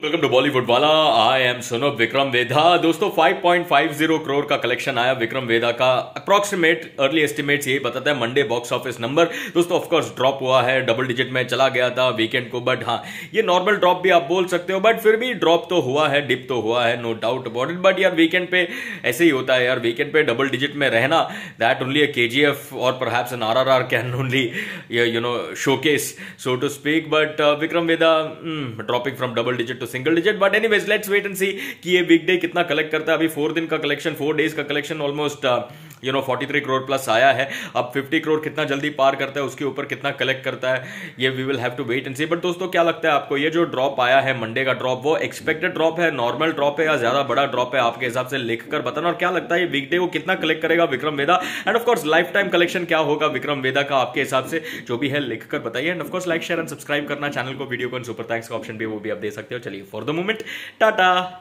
Welcome to Bollywood वाला। I am son of Vikram Veda. दोस्तों 5.50 करोड़ का कलेक्शन आया विक्रम वेदा का। अप्रोक्सीमेट अर्ली एस्टिमेट्स यही बताता है मंडे बॉक्स ऑफिस नंबर। दोस्तों ऑफ कोर्स ड्रॉप हुआ है, डबल डिजिट में चला गया था वीकेंड को, बट हाँ ये नॉर्मल ड्रॉप भी आप बोल सकते हो, बट फिर भी ड्रॉप तो हुआ है, डिप तो हुआ है, no doubt about it. But यार वीकेंड पे ऐसे ही होता है यार, वीकेंड पे डबल डिजिट में रहना, दैट ओनली अ केजीएफ और perhaps an RRR can only showcase so to speak. But Vikram Veda dropping from double digit to single digit. But anyways let's wait and see कि ये वीकडे कितना कलेक्ट करता है। अभी 4 दिन का कलेक्शन, 4 डेज का कलेक्शन ऑलमोस्ट 43 करोड़ प्लस आया है। अब 50 करोड़ कितना जल्दी पार करता है, उसके ऊपर कितना कलेक्ट करता है, ये we will have to wait and see. But दोस्तों क्या लगता है आपको, ये जो ड्रॉप आया है मंडे का ड्रॉप, वो एक्सपेक्टेड ड्रॉप है, नॉर्मल ड्रॉप है, या ज्यादा बड़ा ड्रॉप है? आपके हिसाब से लिखकर बताना। और क्या लगता है ये वीकडे को कितना कलेक्ट करेगा Vikram Veda? And of course lifetime collection क्या होगा विक्रम वेदा का आपके हिसाब से? जो भी है लिखकर बताइए। And of course like share and subscribe करना चैनल को, वीडियो को, सुपर थैंक्स का ऑप्शन भी वो भी आप दे सकते हो। चलिए फॉर द मोमेंट टाटा।